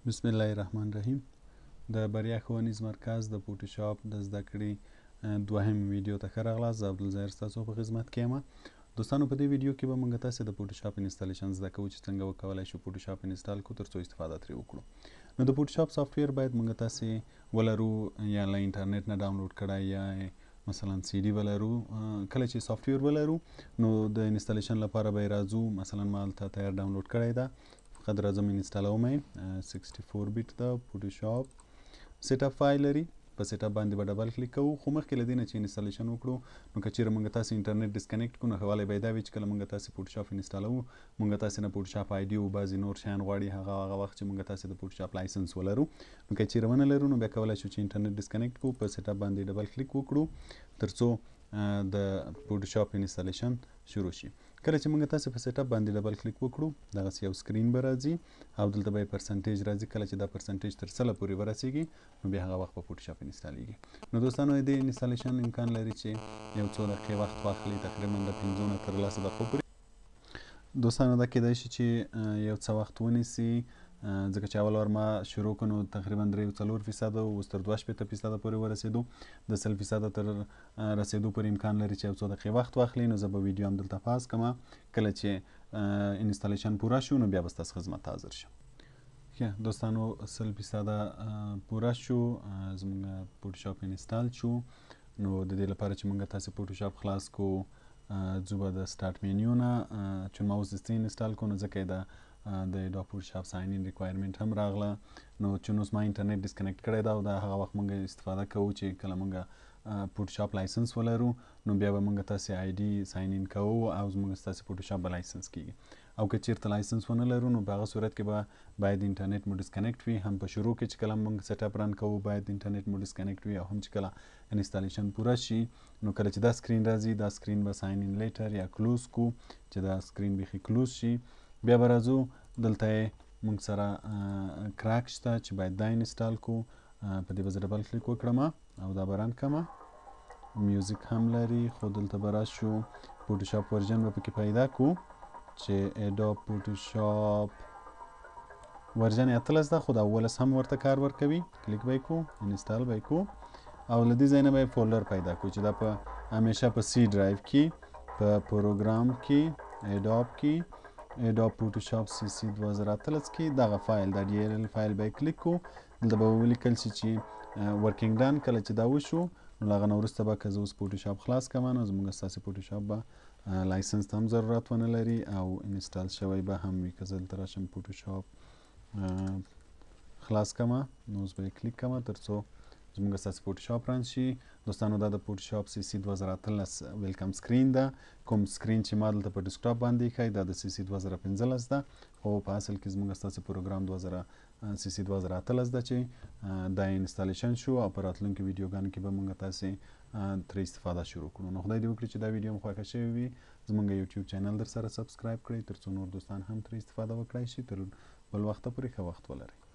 بسم الله الرحمن الرحیم. د بریا ښوونیز مرکز د فوټوشاپ د زده کړې دوهم ویډیو ته ښه راغلاست. زه عبدالظاهر ستاسو په خدمت کې یم. دوستانو، په دې ویډیو کې به موږ تاسې د فوټوشاپ انسټالیشن زده کوو چې څنګه وکولای شو فوټوشاپ انسټال کړو تر څو استفاده ترې وکړو. نو د فوټوشاپ سافټویر باید موږ تاسې ولرو، یا له انټرنیټ نه ډاونلوډ کړی، یا مثلا سی ډي ولرو. کله چې سافټویر ولرو نو د انسټالیشن لپاره به راځو. مثلا ما هلته تیار ډاونلوډ کړی ده، فقط راځم انسټالوم یې. 64 بیت د فوټوشاپ سیټ اپ فایل لري. په سیټ اپ باندې به ډبل کلیک کوو. خو مخکې له دې نه چې انسټالیشن وکړو نو که چیرې موږ تاسې انټرنیټ ډسکنیکټ کړو نو ښه والی به یې دا وي چې کله موږ تاسې فوټوشاپ انسټالوو موږ تاسې نه فوټوشاپ آی ډي او بعضې نور شیان غواړي، هغه وخت چې موږ تاسې د فوټوشاپ لایسنس ولرو. نو که چیرې ونه لرو نو بیا کولی شو چې انټرنیټ ډسکنیکټ کړو، په سیټ اپ باندې ډبل کلیک وکړو تر څو د فوټوشاپ انسټالیشن شروع شي. کله چې موږ تاسې په سیټ اپ باندې ډبل کلیک وکړو دغسې یو سکرین به راځي او دلته به یې پرسنټیج راځي. کله چې دا پرسنټیج تر 100 پورې ورسیږي نو بیا هغه وخت په فوټوشاپ انسټالیږي. نو دوستانو، د انسټالیشن امکان لري چې یو څو دقیقې وخت واخلي، تقریبا د 5 نه تر 10 دقیقو پورې. دوستانو، دا کیدای شي چې یو څه وخت ونیسي، ځکه چې اول وار ما شروع کړو نو تقریبا 3-4% اوس تر 2% پورې ورسېدو. د 100% تر رسېدو پورې امکان لري چې یو څو دقیقې وخت واخلي. نو زه به ویډیو هم دلته پاز کړم. کله چې انسټالیشن پوره شو نو بیا به ستاسو خدمت ته حاضر شم. دوستانو، 100% پوره شو، زموږ فوټوشاپ انسټال شو. نو د دې لپاره چې موږ تاسې فوټوشاپ خلاص کو ځو به د سټارټ مینیو نه. چون ما اوس د څه انسټال کړو نو ځکه یې د اډوب فوټوشاپ ساین ان ریکوایرمنټ هم راغله. نو چون اوس ما انټرنیټ ډسکنیکټ کړی ده او دا هغه وخت موږ استفاده کوو چې کله موږ فوټوشاپ لایسنس ولرو نو بیا به موږ تاسې آی ډي ساین ان کوو او زموږ ستاسې فوټوشاپ به لایسنس کیږي. او که چیرته لایسنس ونه لرو نو په هغه صورت کې به باید انټرنیټ مو ډسکنیکټ وي. هم په شروع کې چې کله موږ سیټ اپ رن کوو باید انټرنیټ مو ډسکنیکټ وي، او هم چې کله انسټالیشن پوره شي نو کله چې دا سکرین راځي دا سکرین به ساین ان لیټر یا کلوز کو، چې دا سکرین بیخي کلوز شي. بیا به راځو دلته یې موږ سره کراک شته چې باید دا انسټال کو. په دې به زه ډبل کلیک وکړم او دا به رن کړم. میوزیک هم لري خو دلته به راشو فوټوشاپ ورژن به پکې پیدا کو چې اډوب فوټوشاپ ورژن 18 ده، خو د 18 هم ورته کار ورکوي. کلیک به یې کو، انسټال به یې کو او له دې ځای نه به یې فولډر پیدا کو چې دا په همیشه په سی ډرایو کې په پروګرام کې اډوب کې اډوب فوټوشاپ سی سی 2018 کې دغه فایل د ډي ال ال فایل به یې کلیک کو. دلته به ولیکل شي چې ورکینګ ډن. کله چې دا وشو نو له هغه نه وروسته به که زه اوس فوټوشاپ خلاص کړم نو زموږ ستاسې فوټوشاپ به لایسنس ته هم ضرورت ونه لري او انسټال شوی به هم وي. که زه دلته راشم فوټوشاپ خلاص کړم نو اوس به یې کلیک کړم تر څو زموږ ستاسې فوټوشاپ رن شي. دوستانو، دا د فوټوشاپ سی سی 2018 ویلکم سکرین ده. کوم سکرین چې ما دلته په ډیسکټاپ باندې ایښی دا د سی سی 2015 ده، خو په اصل کې زموږ ستاسې پروګرام سی سی 2018 ده چې دا انسټالیشن شو او په راتلونکي ویډیوګانو کې به موږ تاسې ترې استفاده شروع کړو. نو خدای دې وکړي چې دا ویډیو مو خوښه شوې وي. زموږ یوټیوب چینل در سره سبسکرایب کړئ تر څو نور دوستان هم ترې استفاده وکړای شي. تر بل وخته پورې ښه وخت ولرئ.